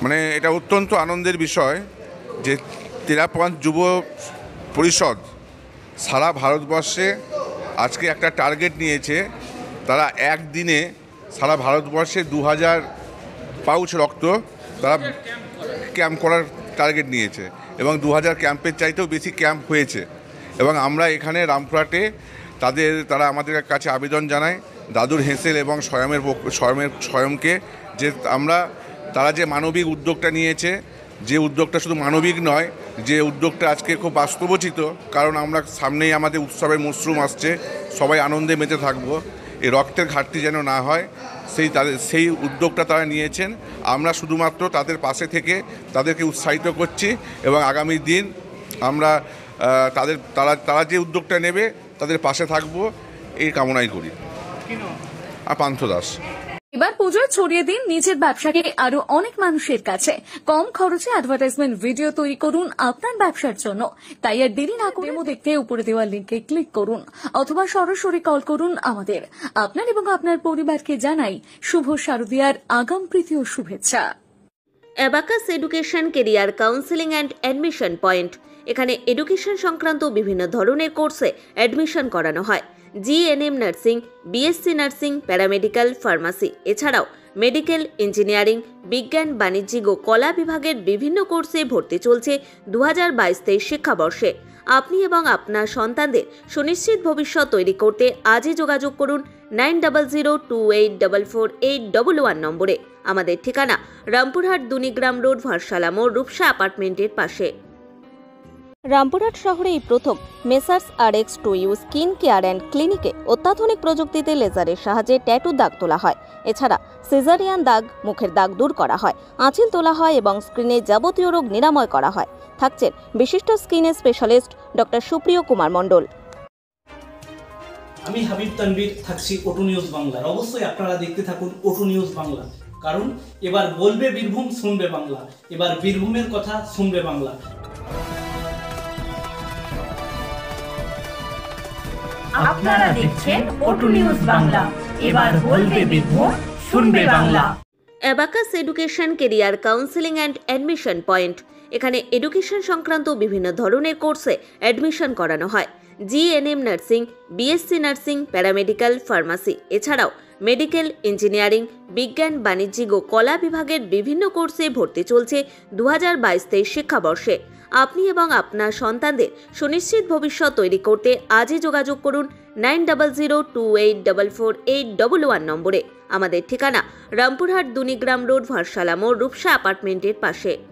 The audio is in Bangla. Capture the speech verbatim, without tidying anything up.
মানে এটা অত্যন্ত আনন্দের বিষয় যে তেরাপন্থ যুব পরিষদ সারা ভারতবর্ষে আজকে একটা টার্গেট নিয়েছে। তারা একদিনে সারা ভারতবর্ষে দু হাজার পাউচ রক্ত তারা ক্যাম্প করার টার্গেট নিয়েছে এবং দু হাজার ক্যাম্পের চাইতেও বেশি ক্যাম্প হয়েছে। এবং আমরা এখানে রামপুরহাটে তাদের তারা আমাদের কাছে আবেদন জানায় দাদুর হেঁসেল এবং স্বয়মের স্বয়মের স্বয়ংকে যে আমরা তারা যে মানবিক উদ্যোগটা নিয়েছে, যে উদ্যোগটা শুধু মানবিক নয়, যে উদ্যোগটা আজকে খুব বাস্তবোচিত, কারণ আমরা সামনেই আমাদের উৎসবের মরশুম আসছে, সবাই আনন্দে মেতে থাকবো, এই রক্তের ঘাটতি যেন না হয় সেই তাদের সেই উদ্যোগটা তারা নিয়েছেন। আমরা শুধুমাত্র তাদের পাশে থেকে তাদেরকে উৎসাহিত করছি এবং আগামী দিন আমরা তাদের তারা তারা যে উদ্যোগটা নেবে তাদের পাশে থাকবো এই কামনাই করি। আর পান্থ দাস। এবার পুজোয় ছড়িয়ে দিন নিজের ব্যবসাকে আরো অনেক মানুষের কাছে। কম খরচে অ্যাডভার্টাইজমেন্ট ভিডিও তৈরি করুন আপনার ব্যবসার জন্য। তাই আর দেরি না করে ডেমো দেখতে উপরে দেওয়া লিঙ্কে ক্লিক করুন অথবা সরাসরি কল করুন আমাদের। আপনার এবং আপনার পরিবারকে জানাই শুভ শারদীয়ার আগাম প্রীতি ও শুভেচ্ছা। Abacus education career counselling and admission point. এখানে এডুকেশন সংক্রান্ত বিভিন্ন ধরনের কোর্সে অ্যাডমিশন করানো হয়। GNM nursing, BSc nursing, paramedical, pharmacy, এছাড়াও মেডিকেল, ইঞ্জিনিয়ারিং, বিজ্ঞান, বাণিজ্যিক ও কলা বিভাগের বিভিন্ন কোর্সে ভর্তি চলছে দু হাজার বাইশ তেইশ শিক্ষাবর্ষে। আপনি এবং আপনার সন্তানদের সুনিশ্চিত ভবিষ্যৎ তৈরি করতে আজই যোগাযোগ করুন nine double zero two eight double four eight double one নম্বরে। আমাদের ঠিকানা রামপুরহাট দুনিগ্রাম রোড, ভারসালা মোড়, রূপসা অ্যাপার্টমেন্টের পাশে। রামপুরহাট শহরে এই প্রথম messrs R X two U skin care and ক্লিনিকে অত্যাধুনিক প্রযুক্তিতে লেজারের সাহায্যে ট্যাটু দাগ তোলা হয়। এছাড়া সিজারিয়ান দাগ, মুখের দাগ দূর করা হয়, আঁচিল তোলা হয় এবং স্ক্রিনে যাবতীয় রোগ নিরাময় করা হয়। থাকছেন বিশিষ্ট স্কিনের স্পেশালিস্ট ডক্টর সুপ্রিয় কুমার মণ্ডল। আমি হাবিব তানভীর, থাকছি ওটু নিউজ বাংলার। অবশ্যই আপনারা দেখতে থাকুন ওটু নিউজ বাংলা, কারণ এবার বলবে বীরভূম, শুনবে বাংলা। এবার বীরভূমের কথা শুনবে বাংলা। আপনারা দেখছেন ওটু নিউজ বাংলা, এবার বলবে বীরভূম, শুনবে Bangla. Abacus education career counselling and admission point. এখানে এডুকেশন সংক্রান্ত বিভিন্ন ধরনের কোর্সে অ্যাডমিশন করানো হয়। GNM nursing, BSc nursing, paramedical, pharmacy, এছাড়াও মেডিকেল, ইঞ্জিনিয়ারিং, বিজ্ঞান, বাণিজ্যিক ও কলা বিভাগের বিভিন্ন কোর্সে ভর্তি চলছে দু হাজার বাইশ তেইশ শিক্ষাবর্ষে। আপনি এবং আপনার সন্তানদের সুনিশ্চিত ভবিষ্যৎ তৈরি করতে আজই যোগাযোগ করুন nine double zero two eight double four eight double one নম্বরে। আমাদের ঠিকানা রামপুরহাট দুনিগ্রাম রোড, ভারসালা মোড়, রূপসা অ্যাপার্টমেন্টের পাশে।